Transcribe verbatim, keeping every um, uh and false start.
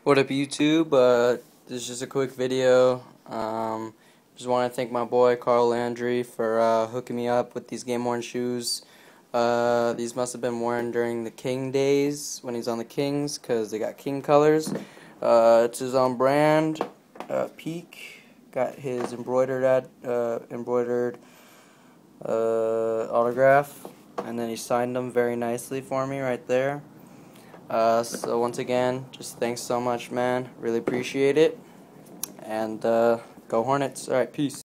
What up, YouTube? Uh, this is just a quick video. Um, just want to thank my boy Carl Landry for uh, hooking me up with these game worn shoes. Uh, these must have been worn during the King days when he's on the Kings, because they got King colors. Uh, it's his own brand, uh, Peak. Got his embroidered ad, uh, embroidered uh, autograph, and then he signed them very nicely for me right there. Uh, so once again, just thanks so much, man. Really appreciate it. And uh, go Hornets. Alright, peace.